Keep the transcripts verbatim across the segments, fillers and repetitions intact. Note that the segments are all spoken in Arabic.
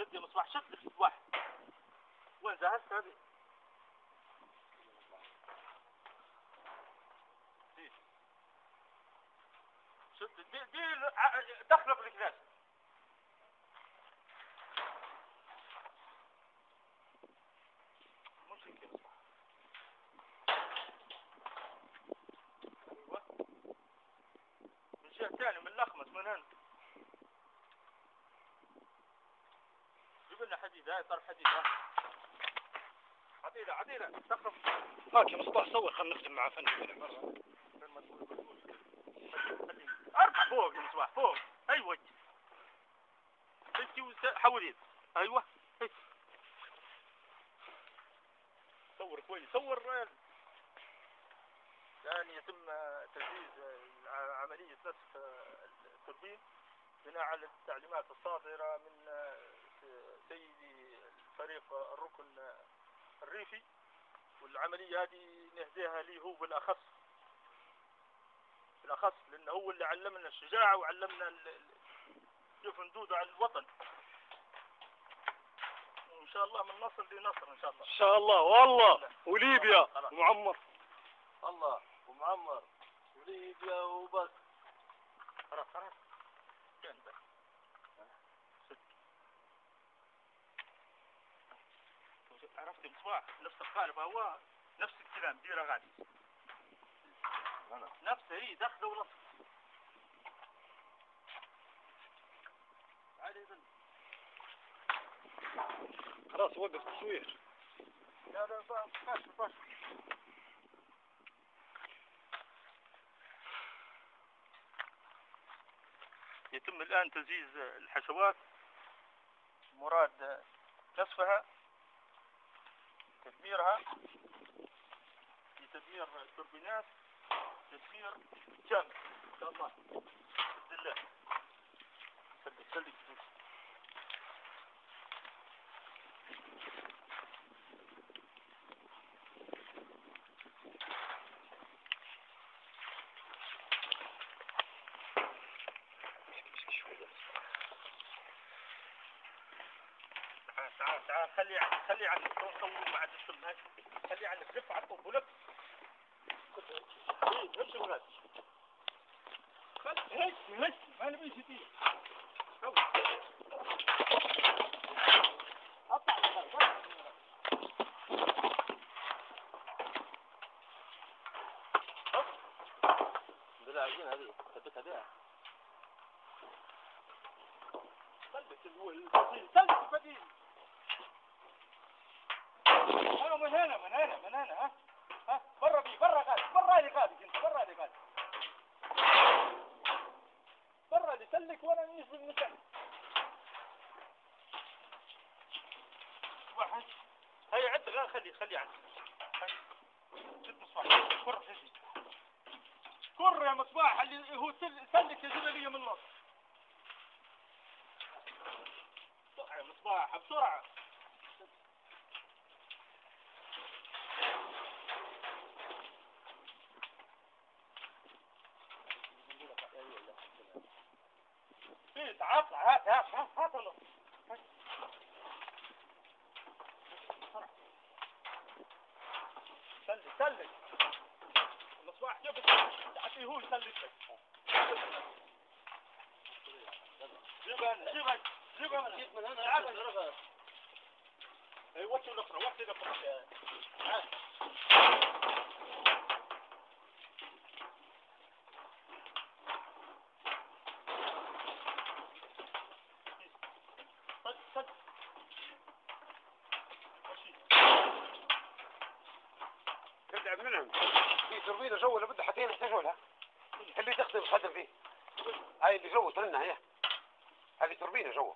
شد يا مصباح شد المصباح. وين زهقت هذه؟ دي شد دي دي دخله في الكناس. ممسك يا مصباح. ايوه من جهة ثانية من الأخمس من هنا. جيب لنا حديد. هاي طرف حديد. ها عديلة عديلة دخله. هاك يا مصباح صور خلنا نختم مع فني مرة. ارفع فوق يا مصباح فوق. ايوه انت حول يد. ايوه صور كويس صور. الان يتم تجهيز عملية نسف التوربين بناء على التعليمات الصادرة من سيدي الفريق الركن الريفي. والعملية هذه نهديها لي هو بالاخص بالاخص لانه هو اللي علمنا الشجاعة وعلمنا كيف ندود على الوطن. وان شاء الله من نصر لنصر ان شاء الله. ان شاء الله والله. وليبيا ومعمر. الله ومعمر وليبيا وبس. خلاص خلاص. عرفت مصباح نفس القالب هو نفس الكلام ديره غادي نفسه هي دخله ونص. عادي يظن. خلاص وقف تصوير. لا لا فاش فاش. يتم الآن تجهيز الحشوات. مراد نسفها تدميرها لتدمير التوربينات تدمير كامل ان شاء الله باذن الله. سلك سلك تعال تعال خلي خلي عنك صوروا بعد الفيلم هاي. خلي عنك لف على الطب ولف. ايه امشي من هذا. خل هيك هيك ما نبي شيء. اطلع بالعجين هذه ثبتها بها. ثبت الفتيل ثبت الفتيل. ايوه من هنا من هنا من هنا. ها ها برا بي برا غادي برا لي غادي انت برا لي غادي برا لي سلك وانا نجيب المثال. واحد هيا عد غير خلي خلي عندك. شد مصباح كر حجي كر يا مصباح اللي هو سلك يجيب لي من النص. بسرعة يا مصباح بسرعة. ايه تعال هات هات هات هات النص. سلك سلك المصباح كيف تعطيه هو يسلك لك. جيبها جيبها جيبها من هنا تعال. اي وقت الاخرى وقت الاخرى. تبدأ منهم في توربينة جوا لابد حتين يحتاجوا لها. اللي تخدم الخدم فيه. هاي اللي جوا ترنا هي. هذه توربينة جوا.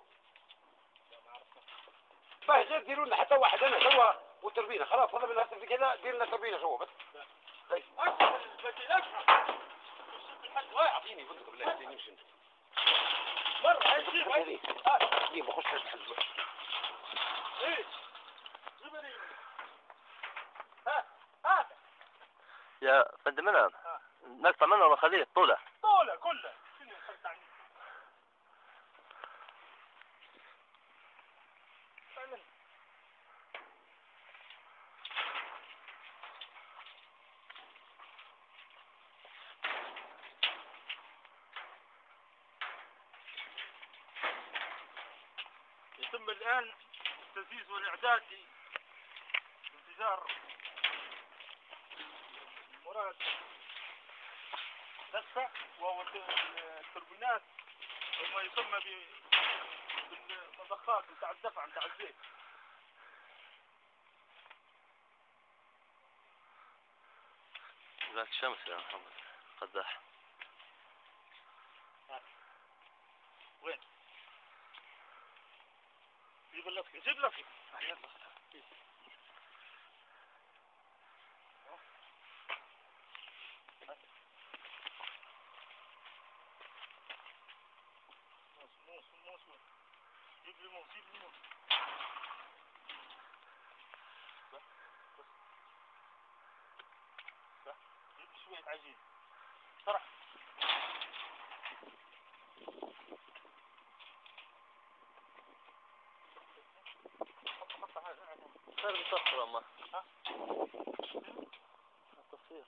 باهي غير ديروا لنا حتى واحد انا جوا والتوربينة خلاص هذا من هسه في كذا دير لنا توربينة جوا بس. اكثر الفتيل اكثر. اعطيني بنتك بالله اديني يمشي. مرة هاي جيب هاي. جيب بخش الحزب. ايه جيب لي. ها ها يا فند منهم نقطع منه ونخليه طوله طوله كله. شنو خلت عني الآن التنفيذ والإعداد لانفجار مراد تدفع وهو التوربينات وما يسمى بالمضخات بتاع الدفع بتاع الزيت. ذاك الشمس يا محمد قداح. وين؟ جيب اللفظ جيب لفظ. موس موس موس جيب لي موس جيب لي موس. بس بس جيب شوية عجين بسرعة. صار بتصفر أما ها؟ التصفير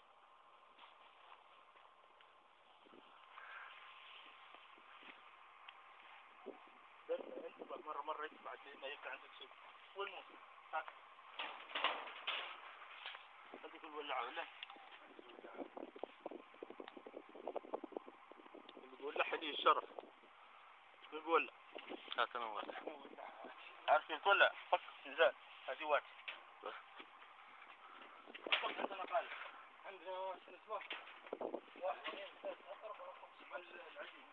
انت مرة مرة بعد ما يبقى عندك شيء. والموس ها هذيك الولعة ولا اللي بيولعها لي الشرف. اللي بيولع هات أنا ولع. عارف كيف تولع؟ فك انزال هذه واحد. بس عندنا قال عندنا شنو اسمه؟ واحد اثنين ثلاثة أربعة خمسة العجين.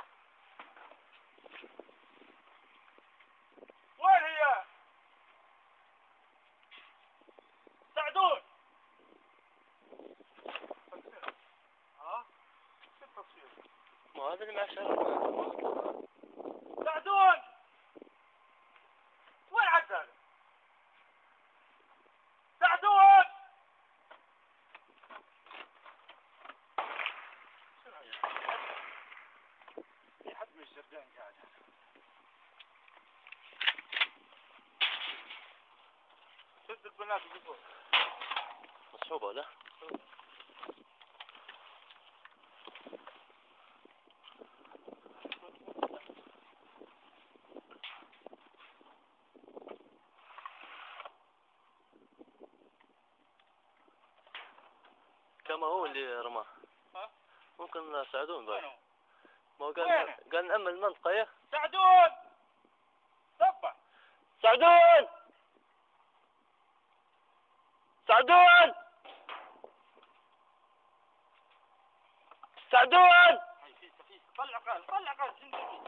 وين هي؟ ساعدون. ها؟ شو التصوير؟ ما هذا اللي مع الشرف. ساعدون. وين عاد هذا؟ ساعدون. شنو هي؟ في حد من الجردان قاعد. شد البنات اللي فوق. مصحوبة ولا؟ كما هو اللي رماه. ها؟ ممكن ساعدون بعد. وينه؟ ما هو قال وينه؟ قال نأمن المنطقة يا ساعدون. تبع. ساعدون ساعدون ساعدون. هاي في سفينة. طلع قال طلع قال جندي.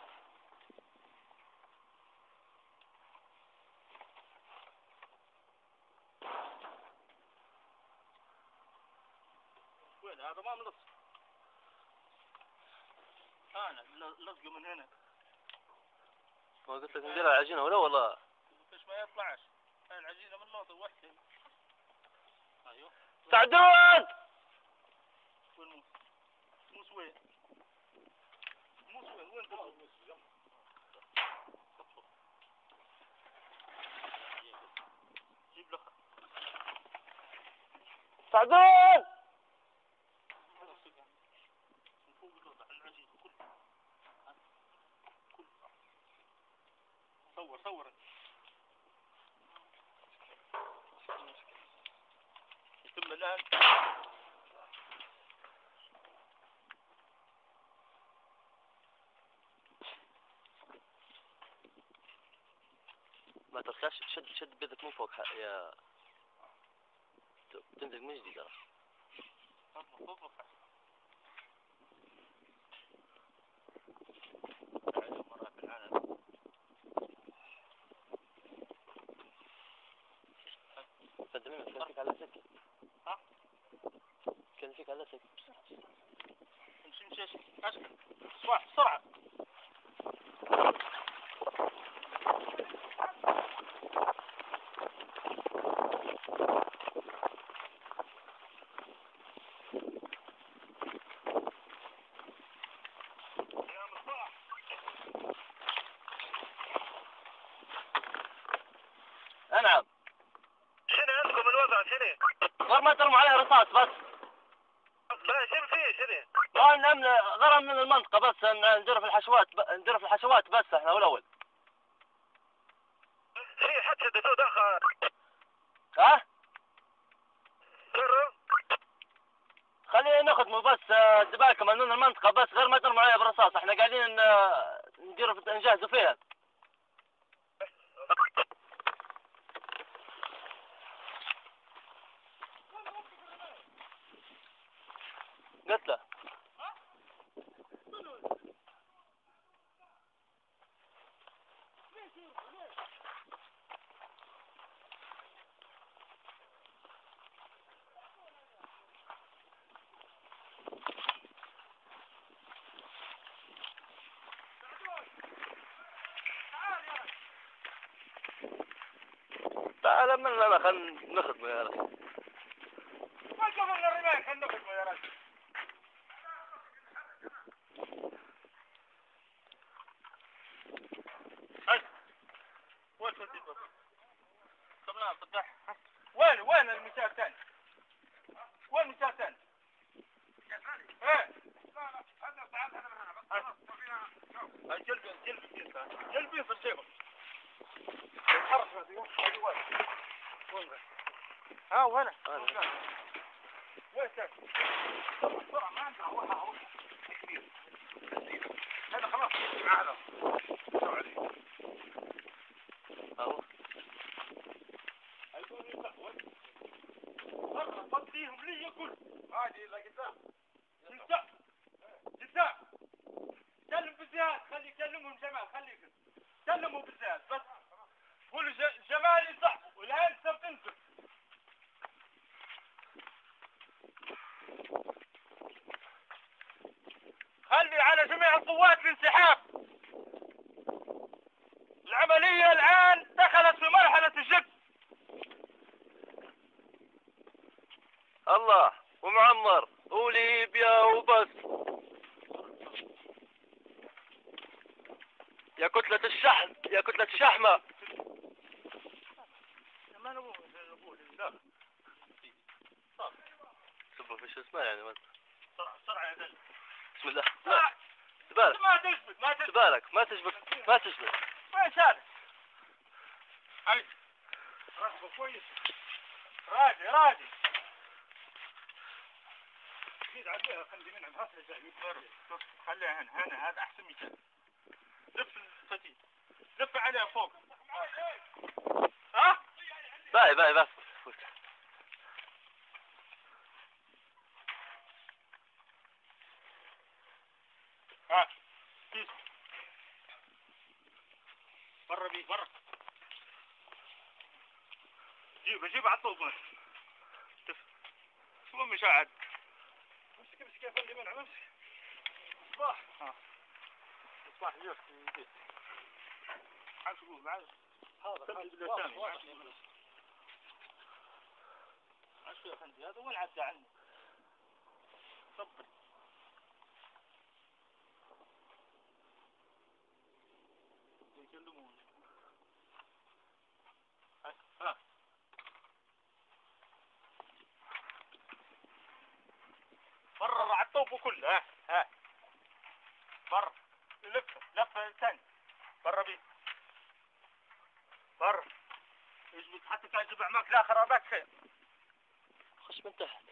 وين هذا ما ملص. انا لصقه من هنا. ما قلت لك نديرها عجينة ولا والله. ليش ما يطلعش؟ هاي العجينة من لوطة وحدة. ايوه. ساعدون. وين موس؟ موس وين؟ موس وين؟ وين تبغى موس؟ جيب لخ. ساعدون. من فوق اللوطة على العجينة كله. كله. صور صور. يتم الآن ما ترخاش شد شد بيدك من فوق يا تنزل من جديد. اضبط اضبط. مرات العالم. فدمنا كان فيك على سكة. ها؟ كان فيك على سكة. امشي امشي اشكل. بسرعة بسرعة. انعم. شنو عندكم الوضع شنو؟ غير ما ترموا عليه رصاص بس. لا شنو فيه شنو؟ ما نأمن غرم من المنطقة بس ندير في الحشوات ب... ندير في الحشوات بس احنا والأول. ها؟ خلينا نخدموا بس آه، دبالك مأمنون المنطقة بس غير ما ترموا عليها بالرصاص، احنا قاعدين آه، نديروا في- نجهزوا فيها. قلت له تعال من لا خلينا نخدموا يا رجل. ما قبلنا الرماية خلنا نخدمه يا رجل. هاي وين تودي بابا؟ طب نعم فتح. وين وين المثال الثاني؟ وين المثال الثاني؟ ايه هاي جلبي جلبي جلبي جلبي يصير جيبك. حرك هذه هذه وين؟ وين ها وين؟ وين كان؟ بسرعة ما عندها وها هو كبير. هذا خلاص هذا. اهو هيكون يتقوى. مرة فضيهم لي كل. عادي لا قدام. قدام. قدام. كلم بالزياد خلي يكلمهم جمال خليك. كلموا بالزياد بس. قولوا جمال يصح والهين سبت انتم. خلي على جميع القوات الانسحاب. العملية الآن دخلت في مرحلة الجد. الله ومعمر وليبيا وبس. يا كتلة الشحم يا كتلة الشحمة. ما نبغى نقول لا. سبوا في شو اسمه يعني ما بسرعة بسرعة يا دل. بسم الله لا تبارك ما تثبت ما تثبت. تبارك ما تشبك ما تشبك. وين شارع؟ هاي راقبه كويس. راجع راجع. زيد عليها خلي من عند هاتها جاي. خليها هنا هنا هذا أحسن مثال. لف الفتيل. لف عليها فوق. ها؟ باي باي باي. ها كيس برا بيه برا جيب جيب على الطوب شو مش قاعد امسك امسك يا فندم منع امسك صباح ها صباح اليوم في البيت عارف شو معي هذا عارف يا فندم هذا وين عدى عني صبر يكلمون ها برا على الطوب كله ها ها برا لفه لفه ثاني برا بيه برا يجبد حتى كان جبع معك لا خرابات خير خش من تحت.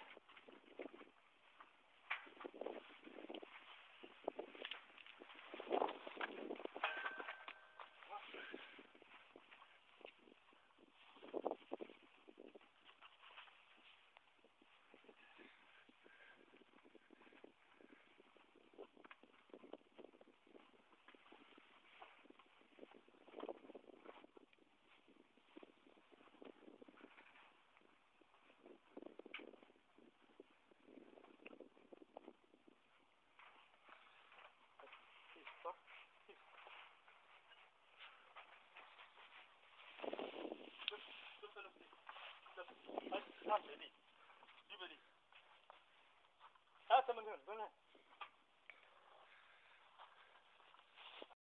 هات من هنا من هنا